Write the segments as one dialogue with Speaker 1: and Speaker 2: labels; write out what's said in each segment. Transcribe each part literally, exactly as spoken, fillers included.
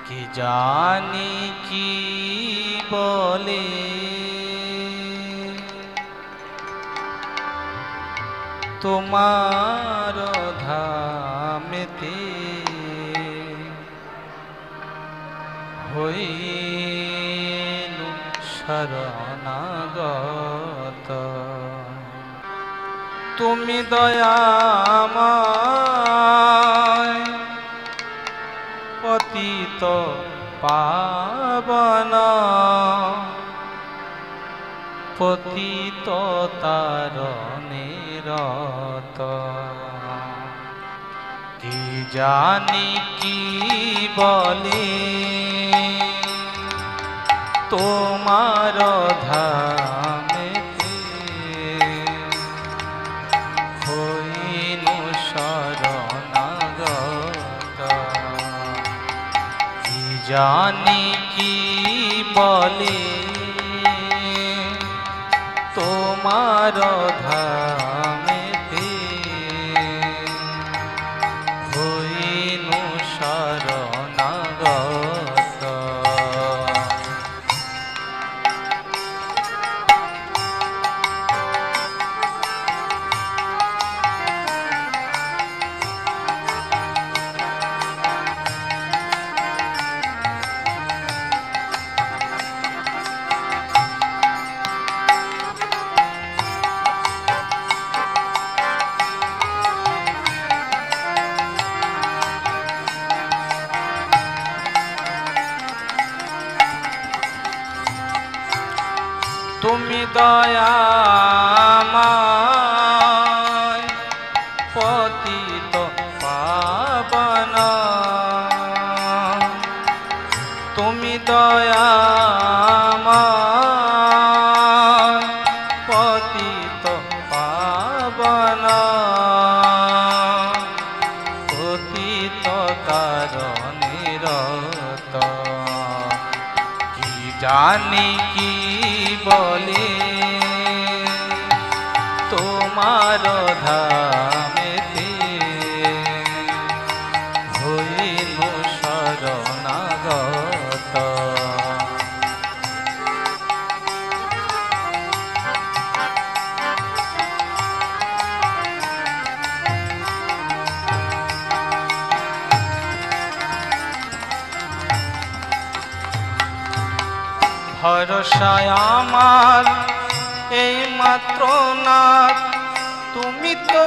Speaker 1: কি জানি কি বলে তোমার ধামেতে হইনু শরণাগত। তুমি দয়াময় পতিত পাবন, পতিত তারণে রত। কি জানি কি বলে তোমার ধামেতে হইনু শরণাগত। কি জানি কি বলে তোমার ধামেতে হইনু শরণাগত। তুমি দয়াময় পতিত পাবন, তুমি দয়াময় পতিত পাবন, পতিত তারণে রত। কি জানি কি বলে তোমার ধামেতে হইনু শরণাগত। ভরসায় আমার এই মাত্র নাথ, তুমি তো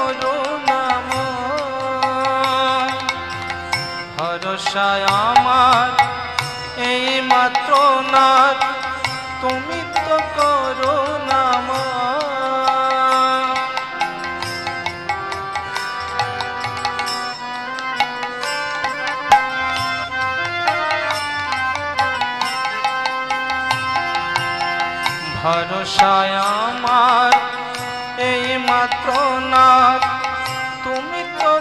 Speaker 1: করুণাময়। ভরসায় আমার এই মাত্র নাথ, তুমি তো করুণাময়। ভরসায় আমার এই মাত্র নাথ, তুমি তো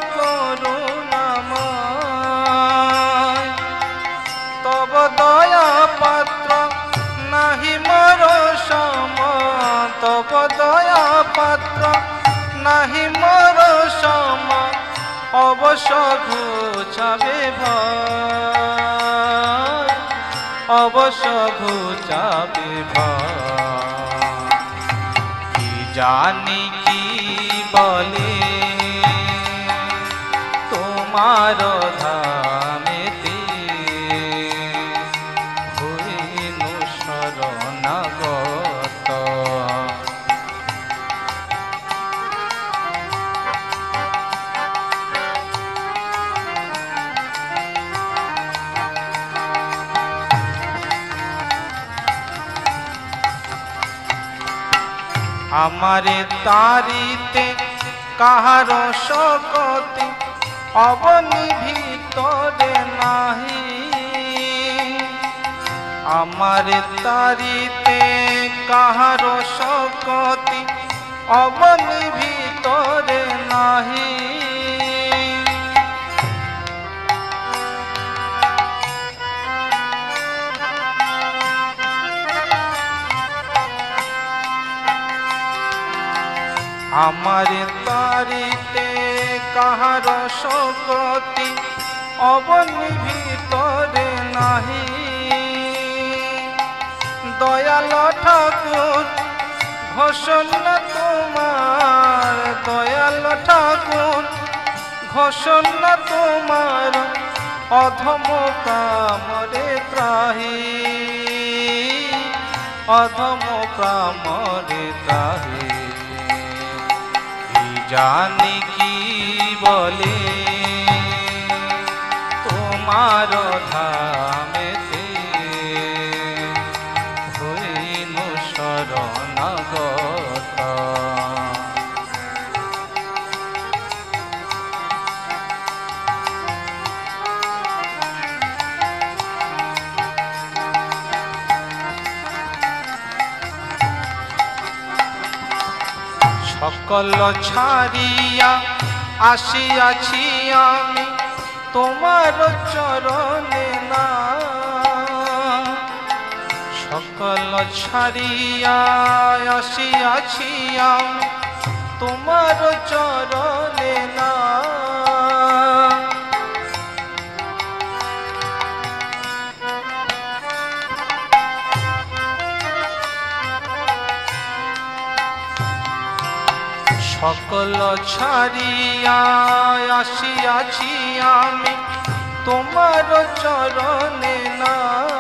Speaker 1: করুণাময়। তব দয়া পাত্র নাহি মোর সম, তব দয়া পাত্র নাহি মোর সম। অবশ্য ঘুচাবে ভয়, অবশ্য ঘুচাবে ভয়। কি জানি কি বলে তোমার ধামেতে হইনু শরণাগত। আমারে তারিতে কাহার শকতি অবনি ভিতরে নাহি। আমারে তারিতে কাহার শকতি অবনি ভিতরে নাহি। আমার তারিতে কাহার শকতি অবনি ভিতরে ঠাকুর ঘোষণা তোমার, দয়াল ঠাকুর ঘোষণা তোমার, অধম কামরে ত্রাহি, অধম কামরে ত্রাহি। কি জানি কি বলে তোমার ধামেতে হইনু শরণাগত। সকল ছাড়িয়া আসিয়াছি আমি তোমার চরণে না, সকল ছাড়িয়া আসিয়াছি আমি তোমার চরণে না। সকল ছাড়িয়া আসিয়াছি আমি তোমার চরণে না।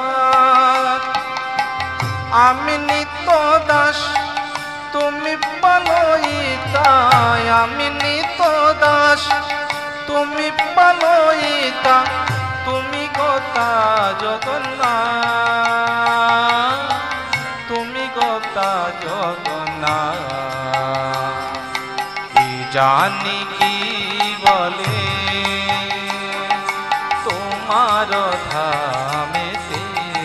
Speaker 1: আমি নিত্য দাস তুমি পালয়িতা, আমি নিত্য দাস তুমি পালয়িতা, তুমি গতা জগন্নাথ, তুমি গতা জগন্নাথ। জানি কি বলে তোমার ধামেতে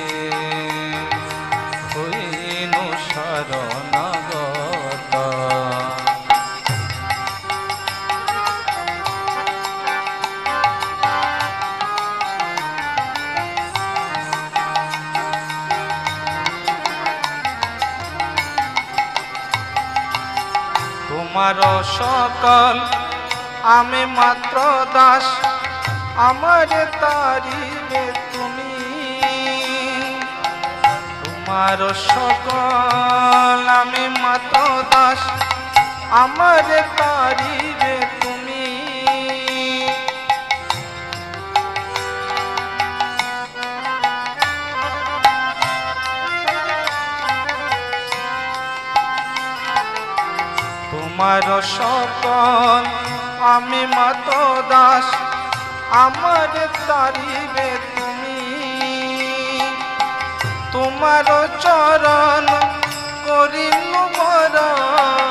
Speaker 1: হইনু শরণাগত। তোমার সকল আমি মাত্র দাস, আমার তারিবে তুমি। তোমার সকল আমি মাত্র দাস, আমার তারিবে তুমি। তোমার সকল আমি মাত্র দাস, আমার তারিবে তুমি। তোমার চরণ করিনু বরণ,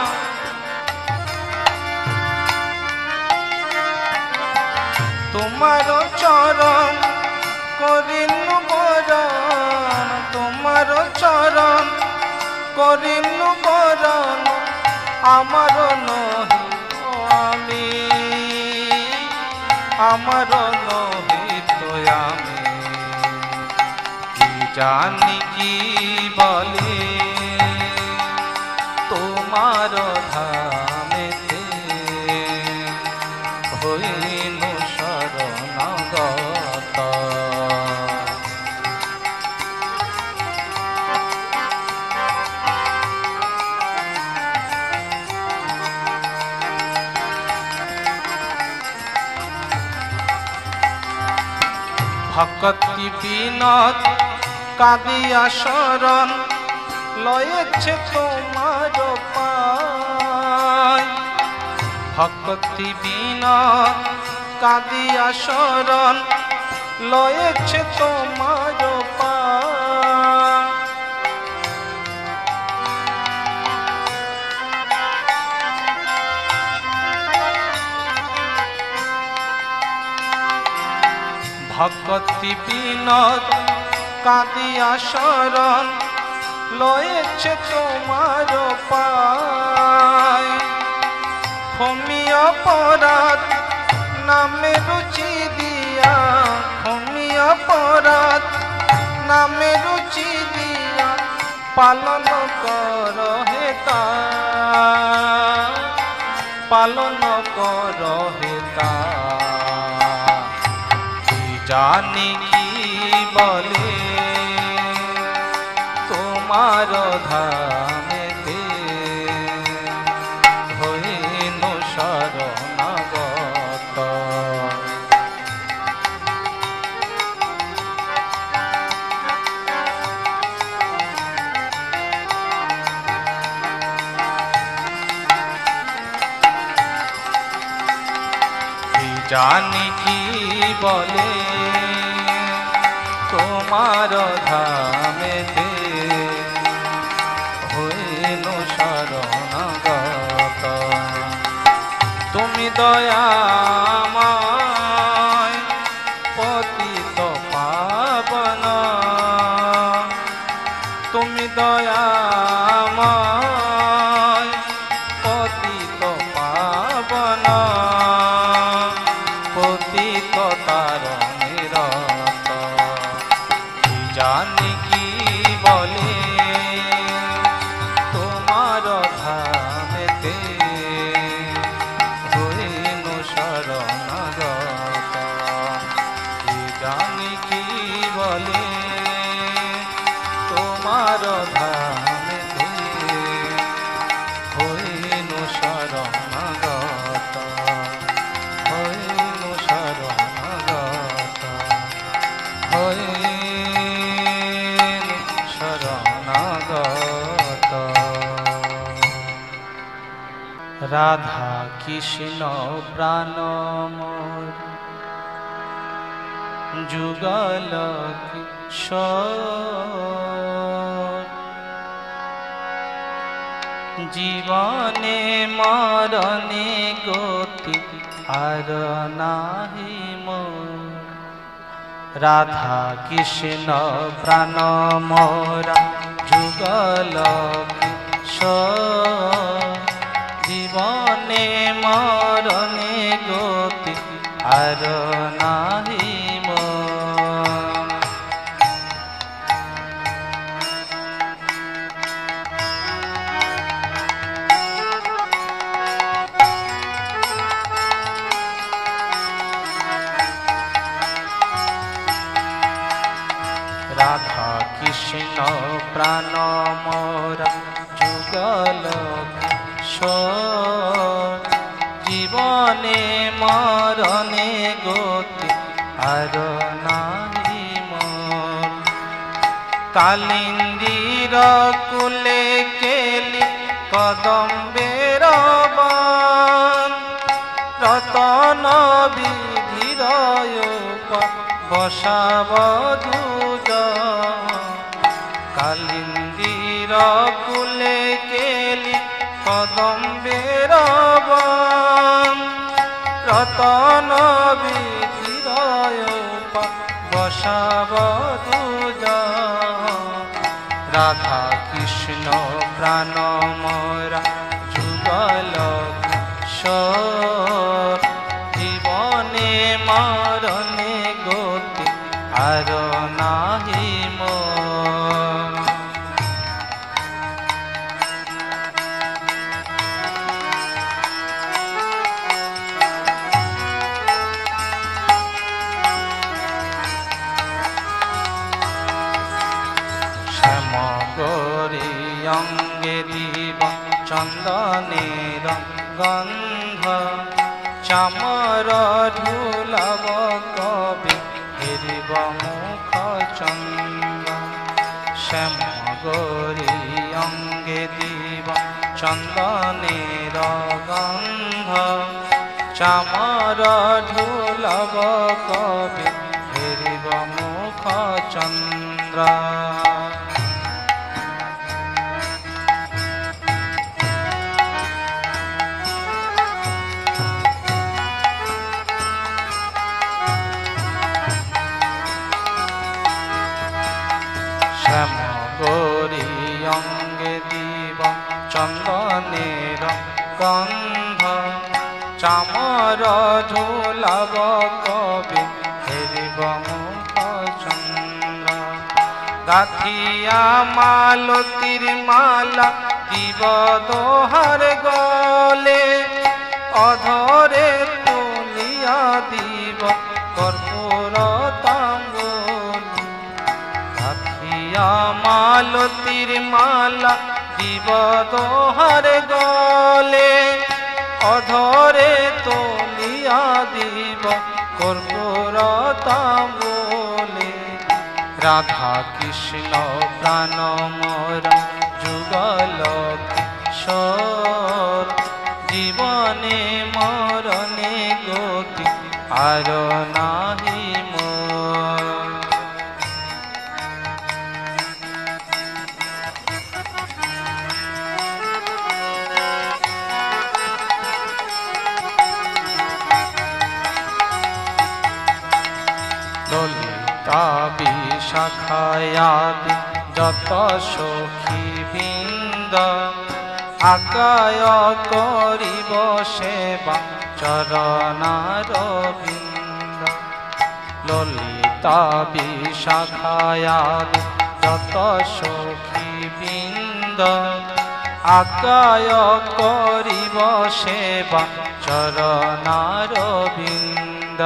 Speaker 1: তোমার চরণ করিনু বরণ, তোমার চরণ করিনু বরণ। আমার নহি আমি, আমার নহি তো আমি। কি জানি কি বলে তোমার ধামেতে হইনু শরণাগত। ভক্তি বিনোদ কাঁদিয়া শরণ লয়েছে তোমার পায়। ভক্তি বিনোদ কাঁদিয়া শরণ লয়েছে তোমার পায়। ভক্তি বিনোদ কাঁদিয়া শরণ লয়েছে তোমার পায়। ক্ষমি অপরাধ নামে রুচি দিয়া, ক্ষমি অপরাধ নামে রুচি দিয়া, পালন কর হে তা, পালন কর হে তা। জানি কি বলে তোমার তোমার ধামেতে হইনু শরণাগত। জানি কি বলে তোমার ধামেতে হইনু শরণাগত। তুমি দয়াময় পতিত পাবন, তুমি দয়াময় পতিত পাবন, পতিত তারণের রত। জানি কি বলে তোমার ধামেতে হইনু শরণাগত। জানি কি বলে তোমার ধামেতে হইনু শরণাগত, হইনু শরণাগত, হইনু শরণাগত। রাধা কৃষ্ণ প্রাণ মোর যুগল কিশোর, জীবনে মরণে গতি আর নাহি মোর। রাধা কৃষ্ণ প্রাণ মোরা যুগল কিশোর, জীবনে মরণে গতি আর নাহি মোর। রাধা কৃষ্ণ প্রাণ মোরা যুগল কিশোর, জীবনে মরণে গতি আর নাহি মোর। কালিন্দীর কুলে কেলি কদম্বের বন, রতন বিধির বসাবধূজ। কালিন্দীর কুলে কেলি কদম্বের বন, রতন বিধির বসাবধূজ। রাধা কৃষ্ণ প্রাণ মোরা যুগল কিশোর, জীবনে মরণে গতি আর নাহি মোর। শ্যামগৌরী অঙ্গে দিব চন্দনের গন্ধ, চামর ঢুলব কবি হেরিব মুখ চন্দ্র। শ্যামগৌরী অঙ্গে দিব চন্দনের গন্ধ, চামর ঢুলব কবি হেরিব মুখ চন্দ্র। শ্যামগৌরী অঙ্গে দিব চন্দনের গন্ধ, চামর ঝোলাব কবি হেরিব মুখ চন্দ্র। গাথিয়া মালতীর মালা দিব দোহার গলে, অধরে তুলিয়া দিব কর্পূর তাম্বুল। গাথিয়া দিয়া মালতীর মালা দিব দোহার গলে অধরে তলিয়া দিব কর্পূর তাম্বুলে রাধা কৃষ্ণ প্রাণ মোরা যুগল কিশোর জীবনে মরণে গতি আর নাহি মোর ললিতা বিশাখায়াদি যত সখী বৃন্দ আগায় করিব সেবা চরণার বিন্দ ললিতা বিশাখায়াদি যত সখী বৃন্দ আগায় করিব সেবা চরণার বিন্দ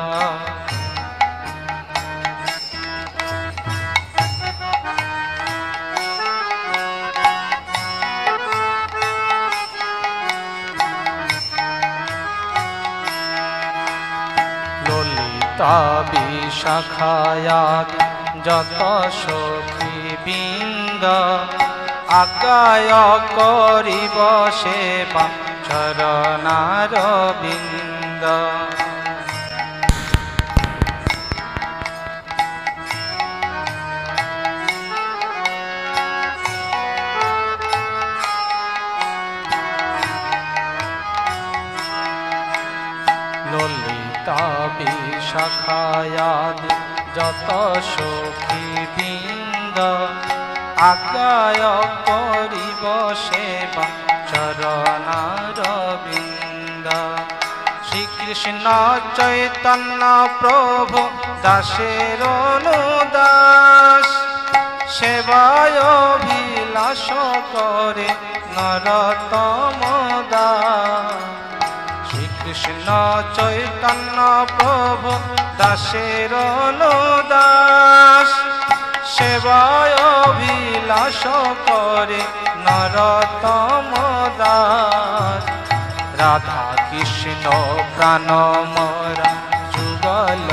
Speaker 1: ললিতা বিশাখায়াদি যত সখী বৃন্দ আগায় করিব সেবা চরণার বিন্দ ললিতা বিশাখায়াদি যত সখী বৃন্দ আগায় করিব সেবা চরণার বিন্দ শ্রীকৃষ্ণ চৈতন্য প্রভু দাসের অনুদাস সেবায় অভিলাষ করে নরতম দাস কৃষ্ণ চৈতন্য প্রভু দাসের অনুদাস সেবায় অভিলাষ করে নরতম দাস রাধা কৃষ্ণ প্রাণ মোরা যুগল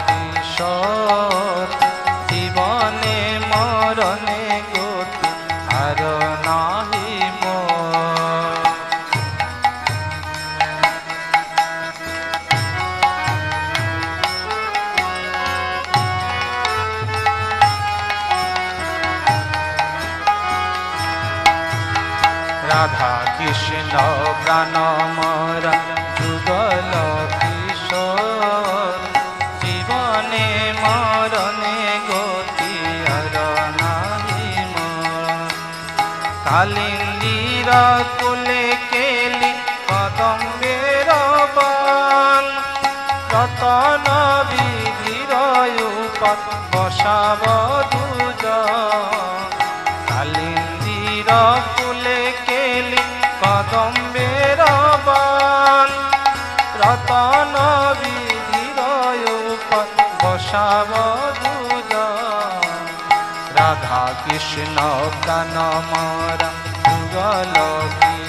Speaker 1: কিশোর জীবনে মরণে গতি আর নাহি মোর রাধা কৃষ্ণ প্রাণ মোরা যুগল কিশোর জীবনে মরণে গতি আর নাহি মোর কালিন্দীর কুলে কেলি কদম্বের বন রতন বিধির উপর বসাব দুজন কালিন্দীর কুলে কেলি কদম্বের বন রতন বিধির উপর বসাব দুজন রাধা কৃষ্ণ প্রাণ মোরা যুগল